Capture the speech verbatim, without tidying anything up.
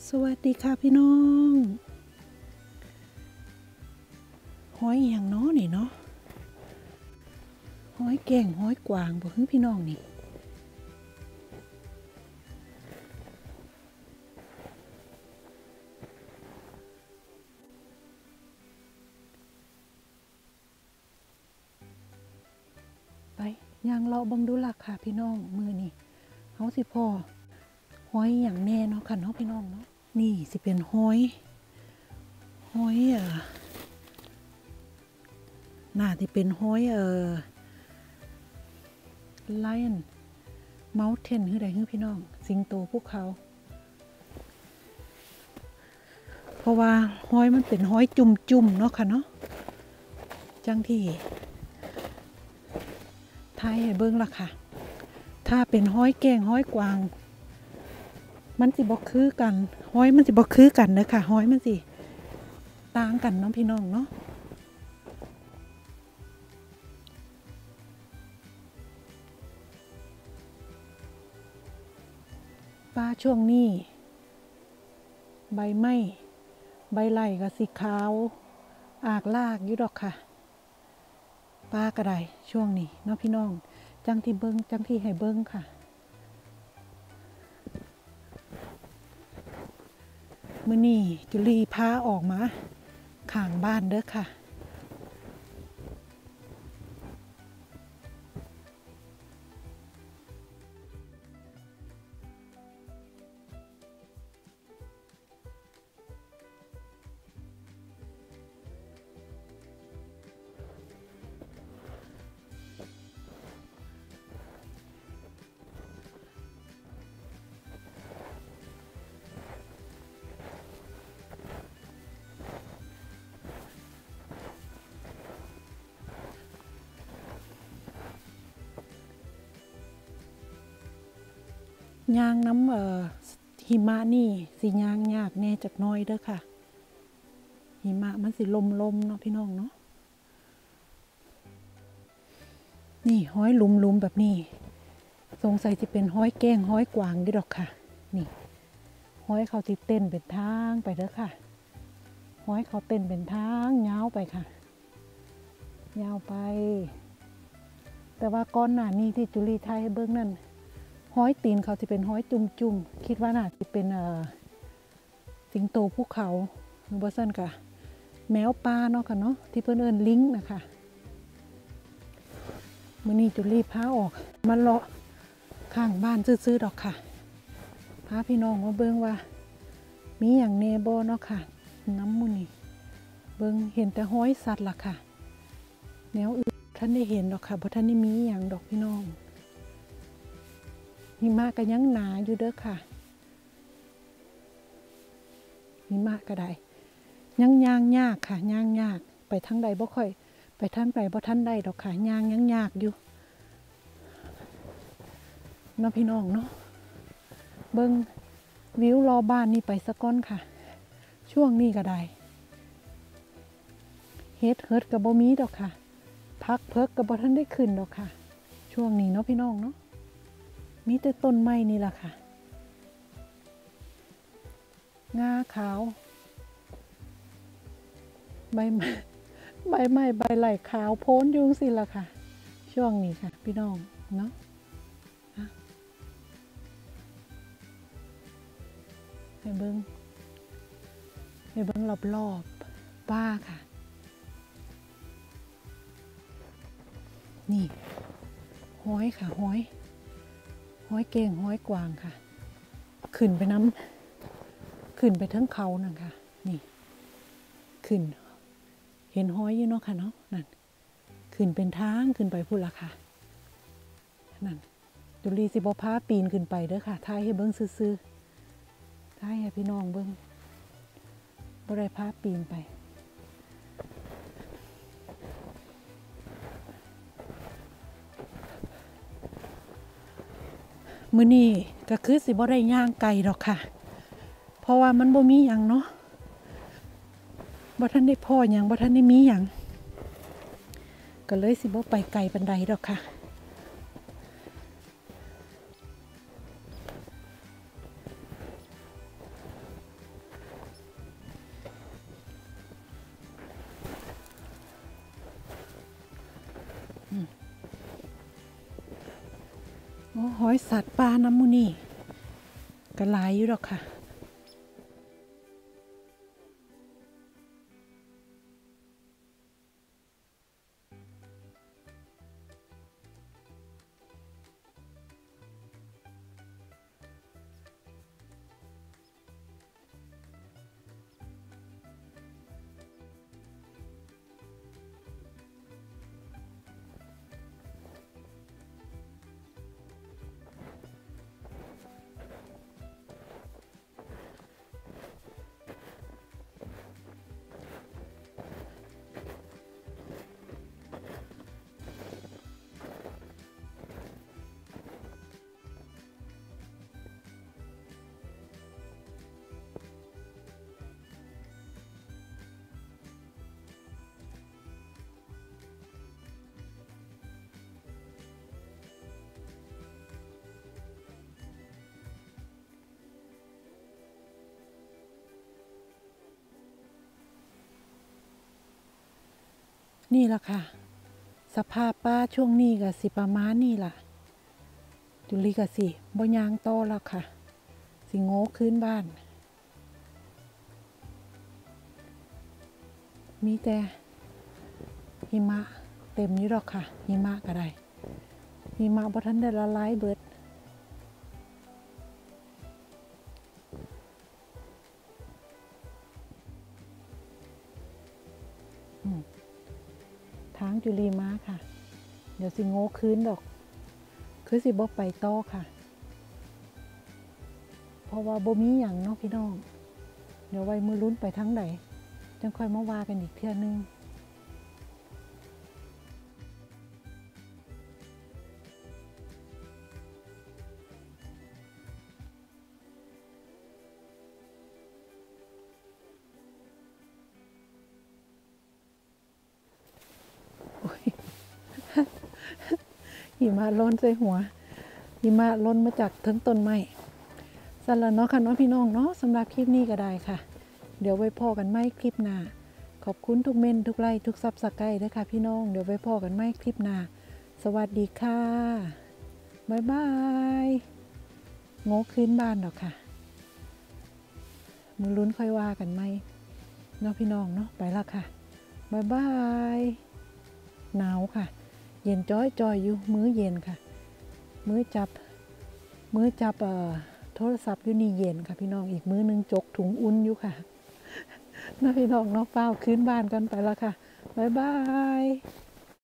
สวัสดีค่ะพี่น้องหอยอย่างน้อนี่เนาะหอยแก่งหอยกวางบ่ฮึพี่น้องนี่ไปย่างเลาะบังดูล่ะค่ะพี่น้องมือนี่เฮาสิพอหอยอย่างแน่เนาะค่ะเนาะพี่น้องเนาะนี่สิเป็นหอยหอยอ่ะน่าที่เป็นหอยเอ่อ Lion Mountain คือใดคือพี่น้องสิงโตภูเขาเพราะว่าหอยมันเป็นหอยจุ่มๆเนาะค่ะเนาะจังที่ไทยให้เบิ่งล่ะค่ะถ้าเป็นหอยแก่งหอยกวางมันสิบ่คือกันหอยมันสิบ่คือกันเด้อค่ะหอยมันสิต่างกันเนาะพี่น้องเนาะปลาช่วงนี้ใบไม้ใบไล่ก็สีขาวอากลากอยู่ดอกค่ะปลากระไดช่วงนี้เนาะพี่น้องจังที่เบิ้งจังที่ให้เบิ้งค่ะมื้อนี้จุลีพาออกมาข้างบ้านเด้อค่ะย่างน้ำเอ่อหิมะนี่สิย่างยากแน่จักน้อยเด้อค่ะหิมะมันสิลมๆเนาะพี่น้องเนาะนี่ห้อยหลุมๆแบบนี้สงสัยจะเป็นห้อยแก้งห้อยกวางอยู่ดอกค่ะนี่ห้อยเขาติดเต้นเป็นทางไปเด้อค่ะห้อยเขาเต้นเป็นทางยาวไปค่ะยาวไปแต่ว่าก้อนหน้านี้ที่จุลีไทยให้เบิ้งนั่นห้อยตีนเขาจะเป็นห้อยจุ่มๆคิดว่าน่าจะเป็นเอ่อสิงโตภูเขาหรือว่าสั้นค่ะแมวป่าเนาะค่ะเนาะที่เพื่อนเอิ้นลิงนะคะมื้อนี้จุลีพาออกมาเลาะข้างบ้านซื้อๆดอกค่ะพาพี่น้องมาเบิ่งว่ามีอย่างแน่บ่เนาะค่ะน้ำมูนี่เบิ่งเห็นแต่ห้อยสัตว์ล่ะค่ะแนวอื่นท่านได้เห็นดอกค่ะเพราะท่านได้มีอย่างดอกพี่น้องหิมะก็ยังหนาอยู่เด้อค่ะหิมะก็ได้ยังย่างยากค่ะย่างยากไปทางใดบ่ค่อยไปทางใดบ่ทันได้ดอกค่ะย่างยังยากอยู่เนาะพี่น้องเนาะเบิ่งวิวรอบ้านนี่ไปสักก้อนค่ะช่วงนี้ก็ได้เฮ็ดเฮิดกับบ่มีดอกค่ะพักเพิกกับบ่ทันได้ขึ้นดอกค่ะช่วงนี้เนาะพี่น้องเนาะมีแต่ต้นไม้นี่ล่ะค่ะงาขาวใบไม้ใบไม้ใบไหล่ขาวโพ้นยุงสิล่ะค่ะช่วงนี้ค่ะพี่น้องเนาะให้เบิ้งให้เบิ้งรอบๆป้าค่ะนี่ห้อยค่ะห้อยห้อยเก่งห้อยกวางค่ะขึ้นไปน้ำขึ้นไปทั้งเขานั่นค่ะนี่ขึ้นเห็นห้อยอยู่เนาะค่ะเนาะนั่นขึ้นเป็นทางขึ้นไปพุ่นละค่ะนั่นจุลีสิบพาปีนขึ้นไปเด้อค่ะท้ายให้เบิ้งซื่อๆท้ายให้พี่น้องเบิ้งบ่ได้พาปีนไปมื้อนี้ก็คือสิบ่ได้ย่างไก่ดอกค่ะเพราะว่ามันบ่มีหยังเนาะบ่ทันได้พ่อหยังบ่ทันได้มีหยังก็เลยสิบ่ไปไกลปานใดดอกค่ะหอยสัตว์ปลาน้ำมูนี่กระลายอยู่หรอกค่ะนี่ล่ะค่ะสภาพป้าช่วงนี้ก็สิประมาณนี่ล่ะจุลีก็สิบ่ยางโตแล้วค่ะสิโง่คืนบ้านมีแต่หิมะเต็มอยู่หรอกค่ะหิมะก็ได้หิมะบ่ทันได้ละลายเบิดทางจุลีมาค่ะเดี๋ยวสิโง่คืนดอกคือสิบ่ไปต่อค่ะเพราะว่าบ่มีหยังเนาะพี่น้องเดี๋ยวไว้มือลุ้นไปทางใดจังค่อยมาว่ากันอีกเทื่อนึงหิมะล้นใส่หัวหิมะล้นมาจากทั้งต้นไม้สั่นละเนาะค่ะเนาะพี่น้องเนาะสำหรับคลิปนี้ก็ได้ค่ะเดี๋ยวไว้พอกันใหม่คลิปหน้าขอบคุณทุกเมนทุกไลค์ทุกซับสไครต์ด้วยค่ะพี่น้องเดี๋ยวไว้พอกันใหม่คลิปหน้าสวัสดีค่ะบ๊ายบายโง่คืนบ้านดอกค่ะมือลุ้นค่อยว่ากันไหมเนาะพี่น้องเนาะไปละค่ะบ๊ายบายหนาวค่ะเย็นจ้อยจอยอยู่มื้อเย็นค่ะมื้อจับมื้อจับเอ่อโทรศัพท์อยู่นี่เย็นค่ะพี่น้องอีกมื้อนึงจกถุงอุ่นอยู่ค่ะนะพี่น้องเนาะเฝ้าคืนบ้านกันไปละค่ะบ๊ายบาย